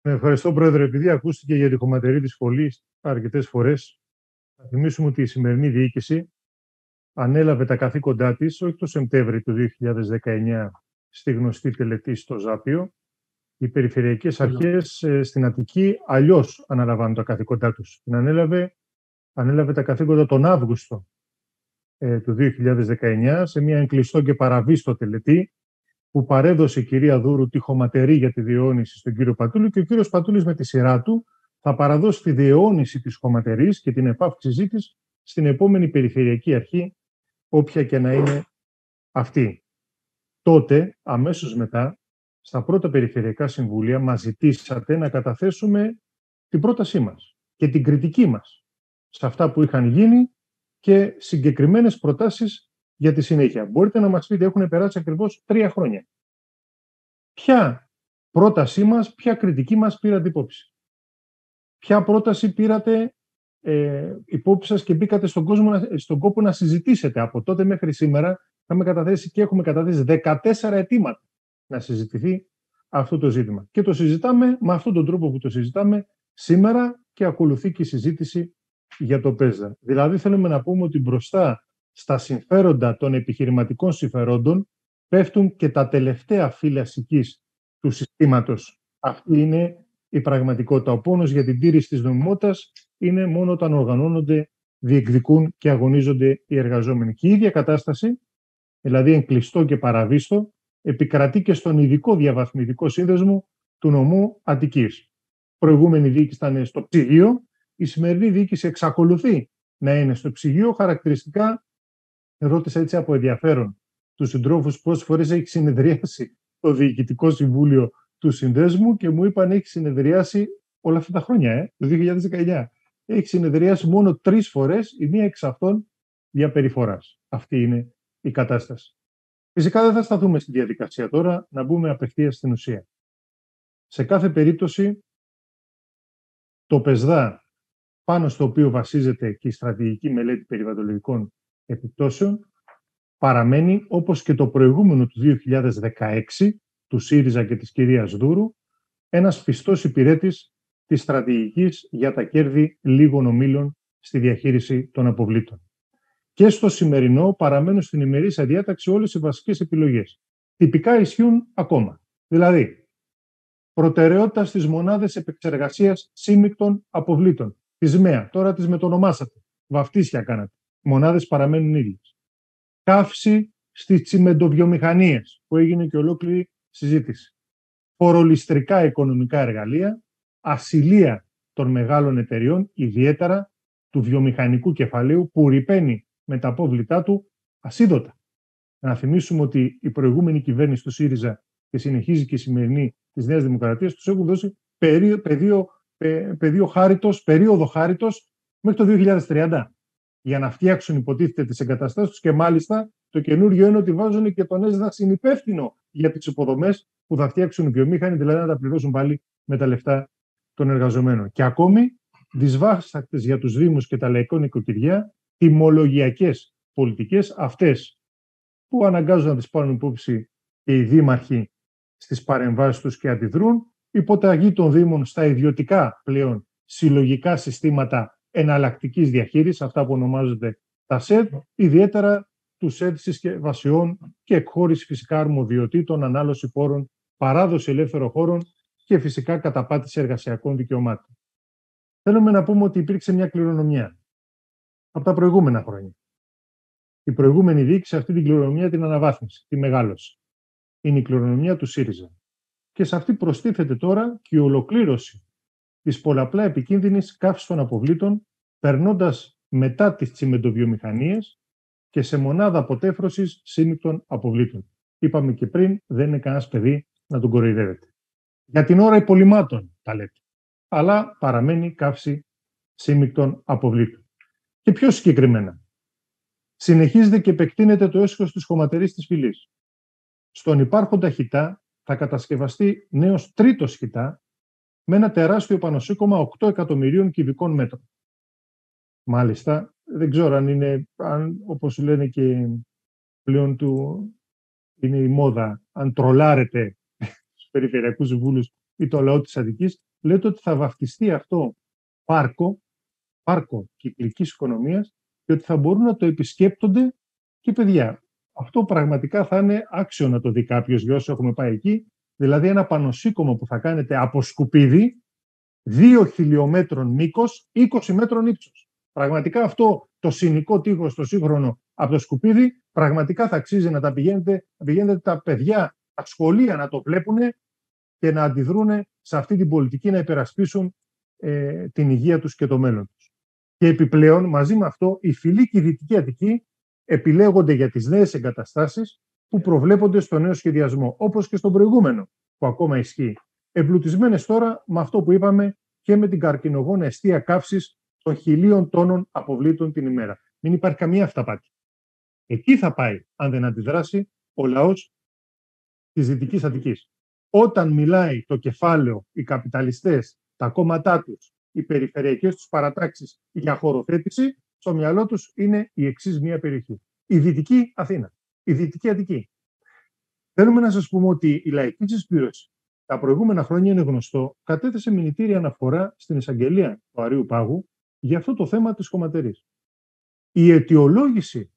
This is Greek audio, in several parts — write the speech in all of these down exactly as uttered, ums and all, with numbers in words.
Ευχαριστώ, Πρόεδρε. Επειδή ακούστηκε για τη χωματερή της φωλής αρκετές φορές, θα θυμίσουμε ότι η σημερινή διοίκηση ανέλαβε τα καθήκοντά της, όχι το Σεπτέμβρη του δύο χιλιάδες δεκαεννιά, στη γνωστή τελετή στο Ζάπιο. Οι περιφερειακές αρχές ε, στην Αττική αλλιώς αναλαμβάνουν τα καθήκοντά τους. Την ανέλαβε, ανέλαβε τα καθήκοντα τον Αύγουστο ε, του δύο χιλιάδες δεκαεννιά, σε μια εγκλειστό και παραβίστο τελετή, που παρέδωσε η κυρία Δούρου τη χωματερή για τη διαιώνιση στον κύριο Πατούλη, και ο κύριος Πατούλης με τη σειρά του θα παραδώσει τη διαιώνιση της χωματερής και την επαύξησή της στην επόμενη περιφερειακή αρχή, όποια και να είναι αυτή. Τότε, αμέσως μετά, στα πρώτα περιφερειακά συμβούλια μας ζητήσατε να καταθέσουμε την πρότασή μας και την κριτική μας σε αυτά που είχαν γίνει και συγκεκριμένες προτάσεις για τη συνέχεια. Μπορείτε να μας πείτε, έχουν περάσει ακριβώς τρία χρόνια. Ποια πρότασή μας, ποια κριτική μας πήρατε υπόψη? Ποια πρόταση πήρατε ε, υπόψη σας και μπήκατε στον, κόσμο, στον κόπο να συζητήσετε? Από τότε μέχρι σήμερα έχουμε καταθέσει και έχουμε καταθέσει δεκατέσσερα αιτήματα να συζητηθεί αυτό το ζήτημα. Και το συζητάμε με αυτόν τον τρόπο που το συζητάμε σήμερα, και ακολουθεί και η συζήτηση για το ΠΕΣΔΑ. Δηλαδή θέλουμε να πούμε ότι μπροστά στα συμφέροντα των επιχειρηματικών συμφερόντων πέφτουν και τα τελευταία φύλλα σικής του συστήματος. Αυτή είναι η πραγματικότητα. Ο πόνος για την τήρηση της νομιμότητας είναι μόνο όταν οργανώνονται, διεκδικούν και αγωνίζονται οι εργαζόμενοι. Και η ίδια κατάσταση, δηλαδή εγκλειστό και παραβίστο, επικρατεί και στον ειδικό διαβαθμιστικό σύνδεσμο του νομού Αττικής. Η προηγούμενη διοίκηση ήταν στο ψυγείο, η σημερινή διοίκηση εξακολουθεί να είναι στο ψυγείο. Χαρακτηριστικά, ρώτησα έτσι από ενδιαφέρον τους συντρόφους πόσες φορές έχει συνεδριάσει το Διοικητικό Συμβούλιο του Συνδέσμου, και μου είπαν έχει συνεδριάσει όλα αυτά τα χρόνια, ε, το δύο χιλιάδες δεκαεννιά. Έχει συνεδριάσει μόνο τρεις φορές, η μία εξ αυτών για περιφοράς. Αυτή είναι η κατάσταση. Φυσικά δεν θα σταθούμε στη διαδικασία τώρα, να μπούμε απευθείας στην ουσία. Σε κάθε περίπτωση, το ΠΕΣΔΑ, πάνω στο οποίο βασίζεται και η στρατηγική μελέτη περιβαλλοντολογικών επιπτώσεων, παραμένει, όπως και το προηγούμενο του δύο χιλιάδες δεκαέξι, του ΣΥΡΙΖΑ και της κυρίας Δούρου, ένας πιστός υπηρέτης της στρατηγικής για τα κέρδη λίγων ομίλων στη διαχείριση των αποβλήτων. Και στο σημερινό παραμένουν στην ημερήσια διάταξη όλες οι βασικές επιλογές. Τυπικά ισχύουν ακόμα. Δηλαδή, προτεραιότητα στις μονάδες επεξεργασίας σύμμικτων αποβλήτων. Της ΜΕΑ, τώρα τις μετονομάσατε. Βαφτίσια κάνατε. Οι μονάδες παραμένουν ίδιες. Καύση στις τσιμεντοβιομηχανίες, που έγινε και ολόκληρη συζήτηση. Φορολιστρικά οικονομικά εργαλεία, ασυλία των μεγάλων εταιριών, ιδιαίτερα του βιομηχανικού κεφαλαίου, που ρυπαίνει με τα απόβλητά του ασίδωτα. Να θυμίσουμε ότι η προηγούμενη κυβέρνηση του ΣΥΡΙΖΑ, και συνεχίζει και η σημερινή της Νέας Δημοκρατίας, τους έχουν δώσει περί, πεδίο, πε, πεδίο χάριτος, περίοδο χάριτος μέχρι το δύο χιλιάδες τριάντα για να φτιάξουν, υποτίθεται, τις εγκαταστάσεις τους, και μάλιστα το καινούργιο είναι ότι βάζουν και τον ΕΣΔΑ συνυπεύθυνο για τις υποδομές που θα φτιάξουν οι βιομήχανοι, δηλαδή να τα πληρώσουν πάλι με τα λεφτά των εργαζομένων. Και ακόμη δυσβάστακτες για τους Δήμους και τα λαϊκά νοικοκυριά τιμολογιακές πολιτικές, αυτές που αναγκάζουν να τις πάρουν υπόψη και οι δήμαρχοι στις παρεμβάσεις τους και αντιδρούν, υποταγή των Δήμων στα ιδιωτικά πλέον συλλογικά συστήματα εναλλακτικής διαχείρισης, αυτά που ονομάζονται τα ΣΕΔ, ιδιαίτερα του ΣΕΔ συσκευασιών και εκχώρηση φυσικά αρμοδιοτήτων, ανάλωση πόρων, παράδοση ελεύθερων χώρων και φυσικά καταπάτηση εργασιακών δικαιωμάτων. Θέλουμε να πούμε ότι υπήρξε μια κληρονομιά από τα προηγούμενα χρόνια. Η προηγούμενη διοίκηση αυτή την κληρονομιά την αναβάθμισε, τη μεγάλωσε. Είναι η κληρονομιά του ΣΥΡΙΖΑ. Και σε αυτή προστίθεται τώρα και η ολοκλήρωση της πολλαπλά επικίνδυνης καύσης των αποβλήτων, περνώντας μετά τις τσιμεντοβιομηχανίες και σε μονάδα αποτέφρωσης σύμμικτων αποβλήτων. Είπαμε και πριν, δεν είναι κανένας παιδί να τον κοροϊδεύετε. Για την ώρα υπολοιμάτων τα λέτε, αλλά παραμένει καύση σύμμικτων αποβλήτων. Και πιο συγκεκριμένα, συνεχίζεται και επεκτείνεται το έσχος της χωματερής της φυλής. Στον υπάρχοντα χιτά θα κατασκευαστεί νέος τρίτος χιτά με ένα τεράστιο πανωσύκωμα οκτώ εκατομμυρίων κυβικών μέτρων. Μάλιστα, δεν ξέρω αν είναι, αν, όπως λένε και πλέον του, είναι η μόδα, αν τρολάρετε στους περιφερειακούς συμβούλους ή το λαό της Αττικής, λέτε ότι θα βαφτιστεί αυτό πάρκο, πάρκο κυκλικής οικονομίας και ότι θα μπορούν να το επισκέπτονται και παιδιά. Αυτό πραγματικά θα είναι άξιο να το δει κάποιος για όσοι έχουμε πάει εκεί. Δηλαδή ένα πανωσύκομο που θα κάνετε από σκουπίδι, δύο χιλιόμετρων μήκος, είκοσι μέτρων ύψος. Πραγματικά αυτό το συνικό τείχος, το σύγχρονο από το σκουπίδι, πραγματικά θα αξίζει να τα πηγαίνετε, να πηγαίνετε τα παιδιά, τα σχολεία να το βλέπουν και να αντιδρούν σε αυτή την πολιτική, να υπερασπίσουν ε, την υγεία τους και το μέλλον τους. Και επιπλέον, μαζί με αυτό, η Φυλή και η Δυτική Αττική επιλέγονται για τις νέες εγκαταστάσεις που προβλέπονται στο νέο σχεδιασμό, όπως και στον προηγούμενο, που ακόμα ισχύει. Εμπλουτισμένες τώρα με αυτό που είπαμε και με την καρκινογόνα εστία καύσης των χιλίων τόνων αποβλήτων την ημέρα. Μην υπάρχει καμία αυταπάτη. Εκεί θα πάει, αν δεν αντιδράσει, ο λαός της Δυτικής Αττικής. Όταν μιλάει το κεφάλαιο, οι καπιταλιστές, τα κόμματά τους, οι περιφερειακές τους παρατάξεις για χωροθέτηση, στο μυαλό τους είναι η εξής μία περιοχή. Η Δυτική Αθήνα, η Δυτική Αττική. Θέλουμε να σας πούμε ότι η Λαϊκή Συσπήρωση τα προηγούμενα χρόνια, είναι γνωστό, κατέθεσε μηνυτήρια αναφορά στην εισαγγελία του Αρείου Πάγου για αυτό το θέμα της χωματερής. Η αιτιολόγηση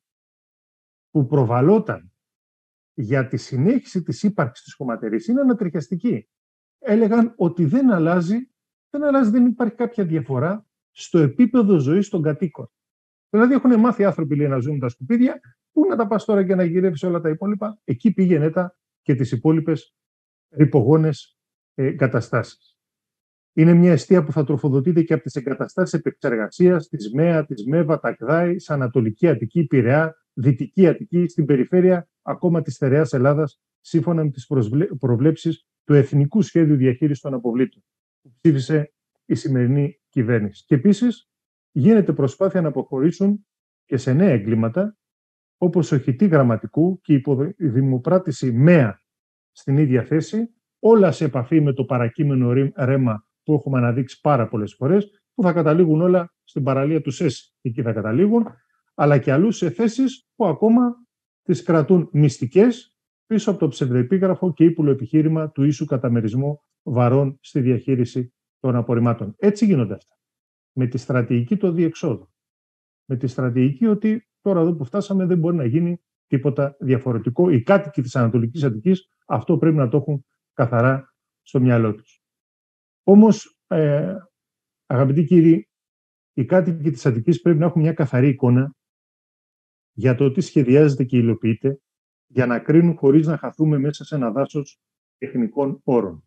που προβαλόταν για τη συνέχιση της ύπαρξης της χωματερής είναι ανατριχιαστική. Έλεγαν ότι δεν αλλάζει, δεν αλλάζει, δεν υπάρχει κάποια διαφορά στο επίπεδο ζωής των κατοίκων. Δηλαδή έχουν μάθει άνθρωποι, λέει, να ζουν τα σκουπίδια, πού να τα πας τώρα και να γυρεύεις όλα τα υπόλοιπα, εκεί πήγαινε τα και τις υπόλοιπες ρυπογόνες ε, καταστάσεις. Είναι μια εστία που θα τροφοδοτείται και από τις εγκαταστάσεις επεξεργασίας της ΜΕΑ, της ΜΕΒΑ, Τακδάη, Ανατολική Αττική, Πειραιά, Δυτική Αττική, στην περιφέρεια ακόμα της στερεάς Ελλάδας, σύμφωνα με τις προβλέψεις του Εθνικού Σχέδιου Διαχείρισης των Αποβλήτων, που ψήφισε η σημερινή κυβέρνηση. Και επίσης γίνεται προσπάθεια να αποχωρήσουν και σε νέα εγκλήματα, όπως οχητή γραμματικού και υποδημοπράτηση ΜΕΑ στην ίδια θέση, όλα σε επαφή με το παρακείμενο ρέμα που έχουμε αναδείξει πάρα πολλές φορές, που θα καταλήγουν όλα στην παραλία του ΣΕΣ. Εκεί θα καταλήγουν, αλλά και αλλού σε θέσεις που ακόμα τις κρατούν μυστικές πίσω από το ψευδοεπίγραφο και ύπουλο επιχείρημα του ίσου καταμερισμού βαρών στη διαχείριση των απορριμμάτων. Έτσι γίνονται αυτά. Με τη στρατηγική του διεξόδου. Με τη στρατηγική ότι τώρα εδώ που φτάσαμε δεν μπορεί να γίνει τίποτα διαφορετικό. Οι κάτοικοι της Ανατολικής Αττικής αυτό πρέπει να το έχουν καθαρά στο μυαλό τους. Όμως, ε, αγαπητοί κύριοι, οι κάτοικοι της Αττικής πρέπει να έχουν μια καθαρή εικόνα για το τι σχεδιάζεται και υλοποιείται, για να κρίνουν χωρίς να χαθούμε μέσα σε ένα δάσος τεχνικών όρων.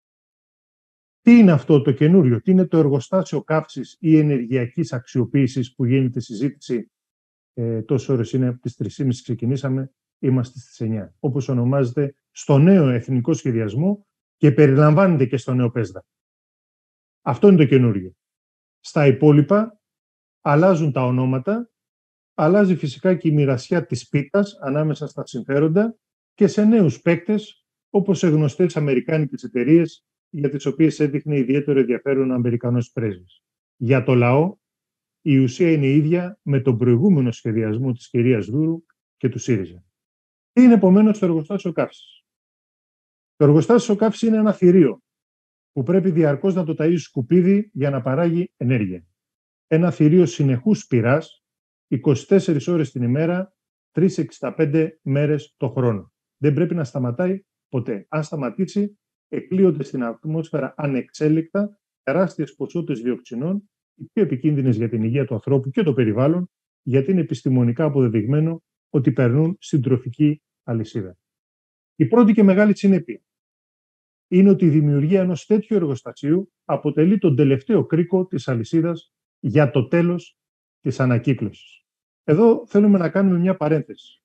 Τι είναι αυτό το καινούριο, τι είναι το εργοστάσιο καύσης ή ενεργειακής αξιοποίησης που γίνεται συζήτηση ε, τόσες ώρες είναι, από τις τρεις και μισή ξεκινήσαμε, είμαστε στις εννιά. Όπως ονομάζεται στο νέο εθνικό σχεδιασμό και περιλαμβάνεται και στο νέο ΠΕΣΔΑ. Αυτό είναι το καινούριο. Στα υπόλοιπα αλλάζουν τα ονόματα, αλλάζει φυσικά και η μοιρασιά της πίτας ανάμεσα στα συμφέροντα και σε νέους παίκτες, όπως σε γνωστές αμερικάνικες εταιρείες, για τις οποίες έδειχνε ιδιαίτερο ενδιαφέρον ο Αμερικανός πρέσβης. Για το λαό, η ουσία είναι ίδια με τον προηγούμενο σχεδιασμό της κυρίας Δούρου και του ΣΥΡΙΖΑ. Τι είναι επομένως το εργοστάσιο καύσης? Το εργοστάσιο καύσης είναι ένα θηρίο που πρέπει διαρκώς να το ταΐζει σκουπίδι για να παράγει ενέργεια. Ένα θηρίο συνεχούς πυράς, είκοσι τέσσερις ώρες την ημέρα, τριακόσιες εξήντα πέντε μέρες το χρόνο. Δεν πρέπει να σταματάει ποτέ. Αν σταματήσει, εκλείονται στην ατμόσφαιρα ανεξέλεκτα τεράστιες ποσότητες διοξινών, οι πιο επικίνδυνες για την υγεία του ανθρώπου και το περιβάλλον, γιατί είναι επιστημονικά αποδεδειγμένο ότι περνούν στην τροφική αλυσίδα. Η πρώτη και μεγάλη συνέπεια είναι ότι η δημιουργία ενός τέτοιου εργοστασίου αποτελεί τον τελευταίο κρίκο της αλυσίδας για το τέλος της ανακύκλωσης. Εδώ θέλουμε να κάνουμε μια παρένθεση.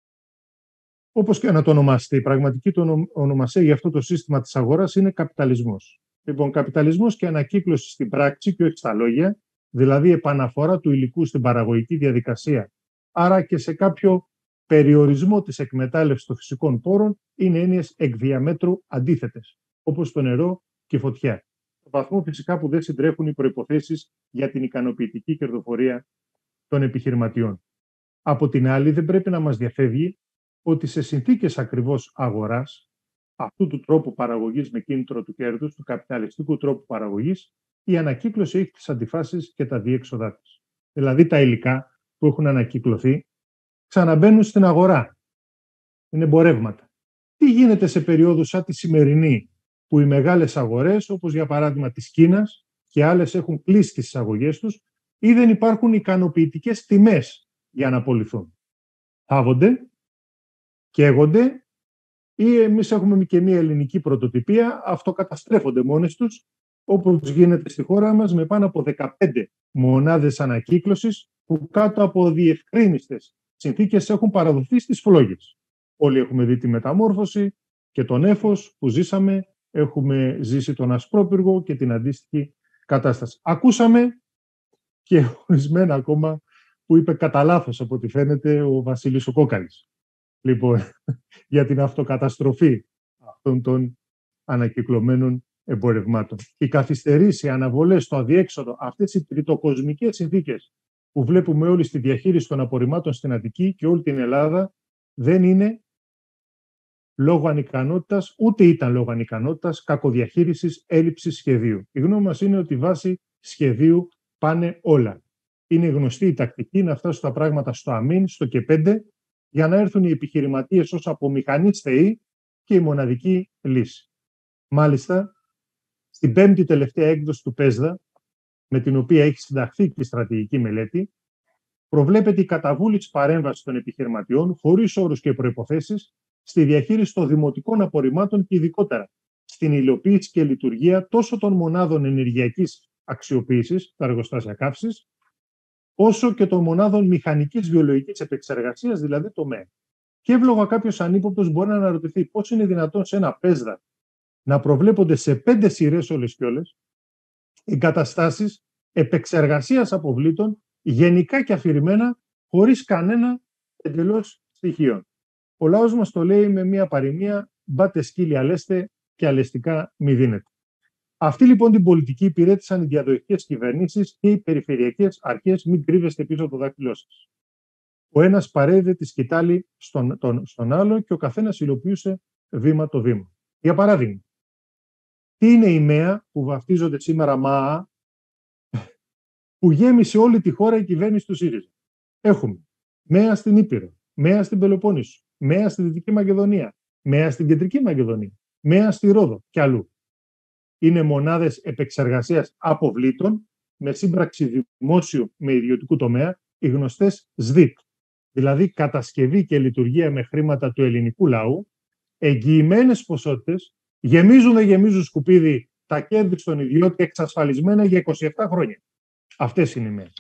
Όπως και να το ονομάσετε, η πραγματική το ονομασία για αυτό το σύστημα της αγοράς είναι καπιταλισμός. Λοιπόν, καπιταλισμός και ανακύκλωση στην πράξη και όχι στα λόγια, δηλαδή επαναφορά του υλικού στην παραγωγική διαδικασία, άρα και σε κάποιο περιορισμό της εκμετάλλευσης των φυσικών πόρων, είναι έννοιες εκ διαμέτρου αντίθετες, όπως το νερό και η φωτιά. Στο βαθμό φυσικά που δεν συντρέχουν οι προϋποθέσεις για την ικανοποιητική κερδοφορία των επιχειρηματιών. Από την άλλη, δεν πρέπει να μας διαφεύγει ότι σε συνθήκες ακριβώς αγοράς, αυτού του τρόπου παραγωγής με κίνητρο του κέρδους, του καπιταλιστικού τρόπου παραγωγής, η ανακύκλωση έχει τις αντιφάσεις και τα διέξοδά της. Δηλαδή τα υλικά που έχουν ανακυκλωθεί ξαναμπαίνουν στην αγορά. Είναι εμπορεύματα. Τι γίνεται σε περιόδους σαν τη σημερινή, που οι μεγάλες αγορές, όπως για παράδειγμα της Κίνας και άλλες, έχουν κλείσει τις εισαγωγές τους ή δεν υπάρχουν ικανοποιητικές τιμές για να απολυθούν. Θάβονται, καίγονται, ή εμείς έχουμε και μια ελληνική πρωτοτυπία, αυτοκαταστρέφονται μόνες τους, όπως γίνεται στη χώρα μας, με πάνω από δεκαπέντε μονάδες ανακύκλωσης που κάτω από διευκρίνιστες συνθήκες έχουν παραδοθεί στις φλόγες. Όλοι έχουμε δει τη μεταμόρφωση και τον έφος που ζήσαμε, έχουμε ζήσει τον Ασπρόπυργο και την αντίστοιχη κατάσταση. Ακούσαμε και ορισμένα ακόμα που είπε κατά λάθος, από ό,τι φαίνεται, ο Βασίλης ο Κόκαλης. Λοιπόν, για την αυτοκαταστροφή αυτών των ανακυκλωμένων εμπορευμάτων. Οι καθυστερήσεις, οι αναβολές, το αδιέξοδο, αυτές οι τριτοκοσμικές συνθήκες που βλέπουμε όλοι στη διαχείριση των απορριμμάτων στην Αττική και όλη την Ελλάδα, δεν είναι λόγω ανικανότητας, ούτε ήταν λόγω ανικανότητας, κακοδιαχείρισης, έλλειψης σχεδίου. Η γνώμη μας είναι ότι βάσει σχεδίου πάνε όλα. Είναι γνωστή η τακτική να φτάσουν τα πράγματα στο αμήν, στο και πέντε, για να έρθουν οι επιχειρηματίες ως απομηχανής θεοί και η μοναδική λύση. Μάλιστα, στην πέμπτη τελευταία έκδοση του ΠΕΣΔΑ, με την οποία έχει συνταχθεί και η στρατηγική μελέτη, προβλέπεται η καταβούληση παρέμβασης των επιχειρηματιών, χωρίς όρους και προϋποθέσεις, στη διαχείριση των δημοτικών απορριμμάτων και ειδικότερα στην υλοποίηση και λειτουργία τόσο των μονάδων ενεργειακής αξιοποίησης, τα εργοστάσια καύσης, όσο και των μονάδων μηχανικής βιολογικής επεξεργασίας, δηλαδή το ΜΕ. Και εύλογα κάποιος ανύποπτος μπορεί να αναρωτηθεί πώς είναι δυνατόν σε ένα ΠΕΣΔΑ να προβλέπονται σε πέντε σειρές όλες και όλες εγκαταστάσεις επεξεργασίας αποβλήτων, γενικά και αφηρημένα, χωρίς κανένα εντελώς στοιχείο. Ο λαός μας το λέει με μια παροιμία, μπάτε σκύλι αλέστε και αλεστικά μη δίνετε. Αυτή λοιπόν την πολιτική υπηρέτησαν οι διαδοχικές κυβερνήσεις και οι περιφερειακές αρχές, μην κρύβεστε πίσω από το δάχτυλό σας. Ο ένας παρέδε τη σκητάλη στον, τον, στον άλλο και ο καθένας υλοποιούσε βήμα το βήμα. Για παράδειγμα, τι είναι η ΜΕΑ που βαφτίζονται σήμερα ΜΑΑ, που γέμισε όλη τη χώρα η κυβέρνηση του ΣΥΡΙΖΑ. Έχουμε ΜΕΑ στην Ήπειρο, ΜΕΑ στην Πελοπόννησο, ΜΕΑ στη Δυτική Μακεδονία, ΜΕΑ στην Κεντρική Μακεδονία, ΜΕΑ στη Ρόδο και αλλού. Είναι μονάδες επεξεργασίας αποβλήτων με σύμπραξη δημόσιου με ιδιωτικού τομέα, οι γνωστές ΣΔΙΤ, δηλαδή κατασκευή και λειτουργία με χρήματα του ελληνικού λαού, εγγυημένες ποσότητες, γεμίζουν δεν γεμίζουν σκουπίδι τα κέρδη στον ιδιώτη εξασφαλισμένα για είκοσι επτά χρόνια. Αυτές είναι οι ΜΕΑ.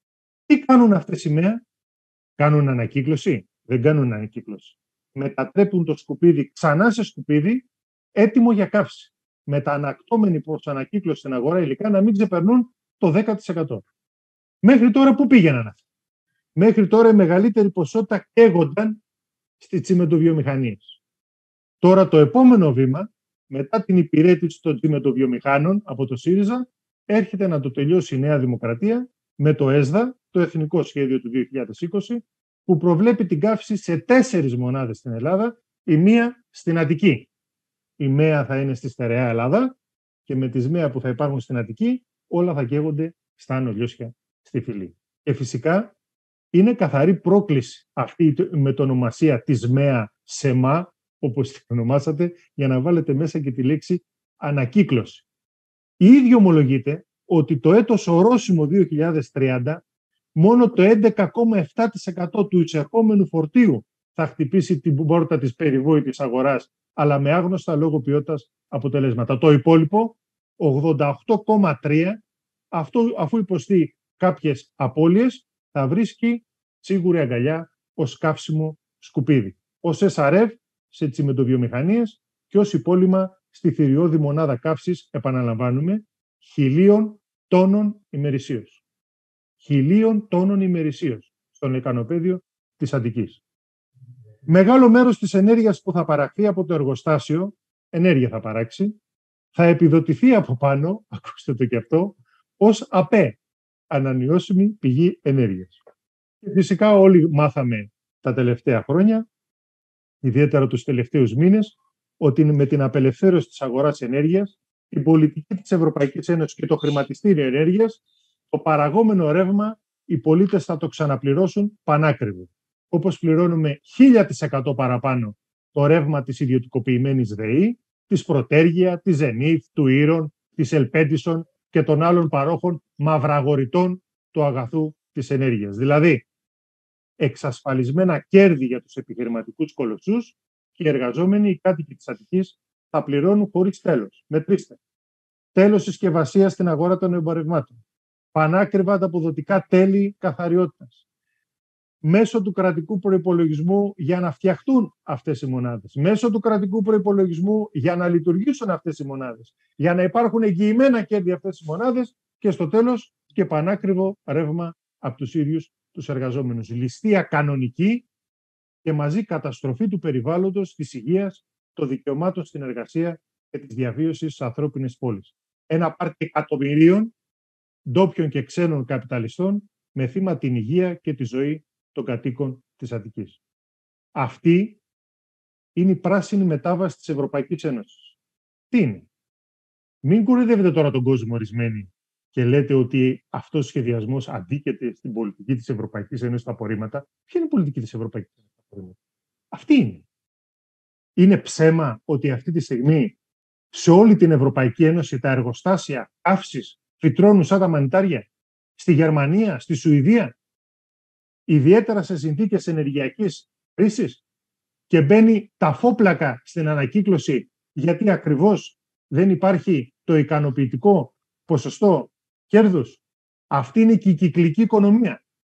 Τι κάνουν αυτές οι ΜΕΑ? Κάνουν ανακύκλωση? Δεν κάνουν ανακύκλωση. Μετατρέπουν το σκουπίδι ξανά σε σκουπίδι έτοιμο για καύση. Με τα ανακτώμενη προς ανακύκλωση στην αγορά υλικά να μην ξεπερνούν το δέκα τοις εκατό. Μέχρι τώρα πού πήγαιναν αυτοί? Μέχρι τώρα η μεγαλύτερη ποσότητα καίγονταν στις τσιμεντοβιομηχανίες. Τώρα το επόμενο βήμα, μετά την υπηρέτηση των τσιμεντοβιομηχάνων από το ΣΥΡΙΖΑ, έρχεται να το τελειώσει η Νέα Δημοκρατία με το ΕΣΔΑ, το Εθνικό Σχέδιο του δύο χιλιάδες είκοσι, που προβλέπει την καύση σε τέσσερις μονάδες στην Ελλάδα, η μία στην Αττική. Η ΜΕΑ θα είναι στη στερεά Ελλάδα και με τις ΜΕΑ που θα υπάρχουν στην Αττική όλα θα καίγονται στα Άνω Λιώσια στη Φυλή. Και φυσικά είναι καθαρή πρόκληση αυτή η μετονομασία της ΜΕΑ σε ΜΑ, όπως την ονομάσατε, για να βάλετε μέσα και τη λέξη ανακύκλωση. Η ίδια ομολογείται ότι το έτος ορόσημο δύο χιλιάδες τριάντα μόνο το έντεκα κόμμα επτά τοις εκατό του εισερχόμενου φορτίου θα χτυπήσει την πόρτα της περιβόητης αγοράς, αλλά με άγνωστα λόγω ποιότητας αποτελέσματα. Το υπόλοιπο, ογδόντα οκτώ κόμμα τρία, αυτό, αφού υποστεί κάποιες απώλειες, θα βρίσκει σίγουρη αγκαλιά ως καύσιμο σκουπίδι. Ως ες αρ εφ σε τσιμεντοβιομηχανίες και ως υπόλοιμα στη θηριώδη μονάδα καύσης, επαναλαμβάνουμε, χιλίων τόνων ημερησίως. Χιλίων τόνων ημερησίως στον λεκανοπαίδιο της Αττικής. Μεγάλο μέρος της ενέργειας που θα παραχθεί από το εργοστάσιο, ενέργεια θα παράξει, θα επιδοτηθεί από πάνω, ακούστε το και αυτό, ως ΑΠΕ, ανανεώσιμη πηγή ενέργειας. Και φυσικά όλοι μάθαμε τα τελευταία χρόνια, ιδιαίτερα τους τελευταίους μήνες, ότι με την απελευθέρωση της αγοράς ενέργειας, η πολιτική της Ευρωπαϊκής Ένωσης και το χρηματιστήριο ενέργειας, το παραγόμενο ρεύμα οι πολίτες θα το ξαναπληρώσουν πανάκριβο. Όπως πληρώνουμε χίλια τοις εκατό παραπάνω το ρεύμα της ιδιωτικοποιημένης ΔΕΗ, της Πρωτέργεια, της Zenith, του Ήρων, της Ελπέντισον και των άλλων παρόχων μαυραγορητών του αγαθού της ενέργειας. Δηλαδή, εξασφαλισμένα κέρδη για τους επιχειρηματικούς κολοσσούς και οι εργαζόμενοι, οι κάτοικοι της Αττικής, θα πληρώνουν χωρίς τέλος. Μετρήστε. Τέλος συσκευασίας στην αγορά των εμπορευμάτων. Πανάκριβα ανταποδοτικά τέλη καθαριότητας. Μέσω του κρατικού προϋπολογισμού για να φτιαχτούν αυτές οι μονάδες. Μέσω του κρατικού προϋπολογισμού για να λειτουργήσουν αυτές οι μονάδες. Για να υπάρχουν εγγυημένα κέρδη αυτές οι μονάδες και στο τέλος και πανάκριβο ρεύμα από τους ίδιους τους εργαζόμενους. Ληστεία κανονική και μαζί καταστροφή του περιβάλλοντος, της υγείας, των δικαιωμάτων στην εργασία και της διαβίωσης στις ανθρώπινες πόλεις. Ένα πάρτι εκατομμυρίων ντόπιων και ξένων καπιταλιστών με θύμα την υγεία και τη ζωή των κατοίκων της Αττικής. Αυτή είναι η πράσινη μετάβαση της Ευρωπαϊκής Ένωσης. Τι είναι? Μην κουρεδεύετε τώρα τον κόσμο ορισμένοι και λέτε ότι αυτός ο σχεδιασμός αντίκειται στην πολιτική της Ευρωπαϊκής Ένωσης στα απορρίμματα. Ποια είναι η πολιτική της Ευρωπαϊκής Ένωσης στα απορρίμματα? Αυτή είναι. Είναι ψέμα ότι αυτή τη στιγμή σε όλη την Ευρωπαϊκή Ένωση τα εργοστάσια καύσης φυτρώνουν σαν τα μανιτάρια? Στη Γερμανία, στη Σουηδία, ιδιαίτερα σε συνθήκες ενεργειακής κρίσης, και μπαίνει ταφόπλακα στην ανακύκλωση γιατί ακριβώς δεν υπάρχει το ικανοποιητικό ποσοστό κέρδους. Αυτή είναι και η κυκλική οικονομία.